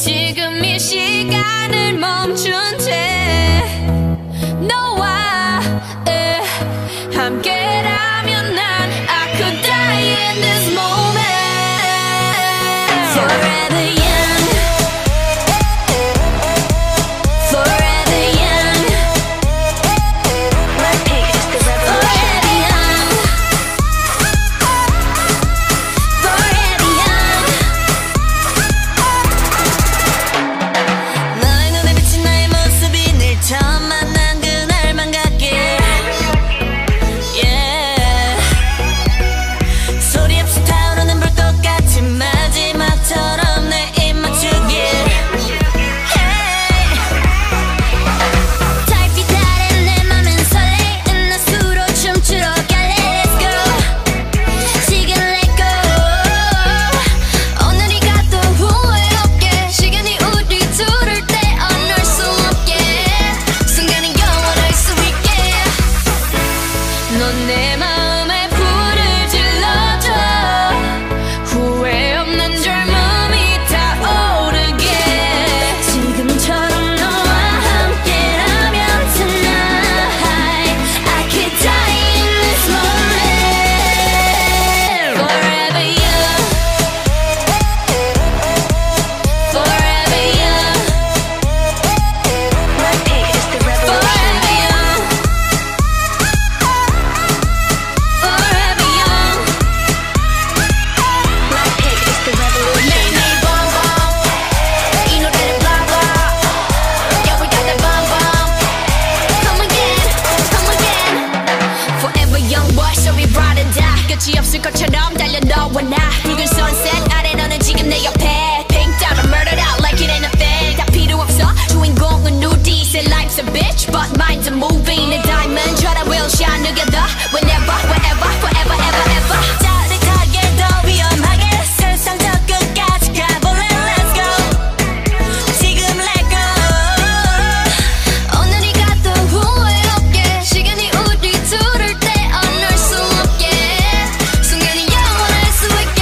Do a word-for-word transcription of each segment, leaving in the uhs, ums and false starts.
지금 이 시간을 멈춘 채 너와 에, 함께라면 난 I could die in this moment. Forever young, forever young. BLACKPINK is the revolution. Forever young, 너의 눈에 비친 나의 모습이 늘 처음 만난 그날만 같길. Yeah. 소리 없이 타오르는 불꽃같이 마지막처럼 내 입 맞추길. Hey. 달빛 아래 내 맘은 설레는 낮수로 춤추러 갈래. Let's go. 지금 let go. 오늘이 가도 후회 없게 시간이 우리 둘을 떼어놓을 수 없게 순간은 영원할 수 있게. 넌 내 마음에 불을 질러줘. 후회 없는 젊음이 타오르게. 지금처럼 너와 함께라면 tonight I could die in this moment. Forever young, forever young. BLACKPINK is the revolution. Forever young, forever young. BLACKPINK is the revolution. 매일매일 bomb bomb. 이 노래를 blah blah. Yeah, we got that bomb bomb. Come again, come again. Forever young boy, so we ride and die. 끝이 없을 것처럼 달려 너와 나. 붉은 sunset 아래 너는 지금 내 옆에. Pink diamond murdered out like it ain't a thing. 다 필요 없어. 주인공은 우리. Say life's a bitch, but mine's a movie. 내 diamond처럼 we'll shine together. Whenever, wherever, forever, ever, ever. 짜릿하게 더 위험하게 세상 저 끝까지 가볼래. Let's go. 지금 let go. 오늘이 가도 후회 없게 시간이 우리 둘을 떼어놓을 수 없게 순간이 영원할 수 있게.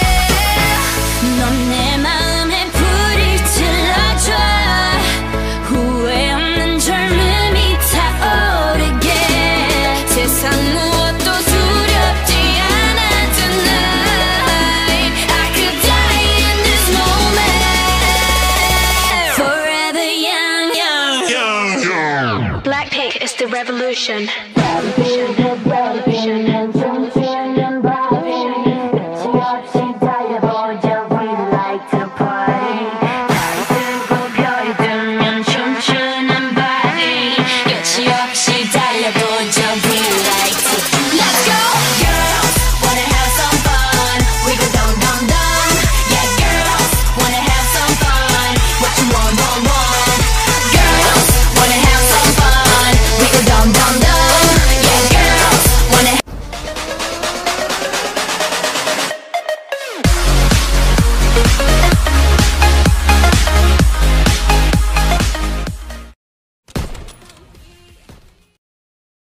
넌 내 마음에 불을 질러줘. 후회 없는 젊음이 타오르게. 세상 무엇도 두렵지 않아 tonight. I could die in this moment. Forever young, young. Yo, yo. BLACKPINK is the revolution.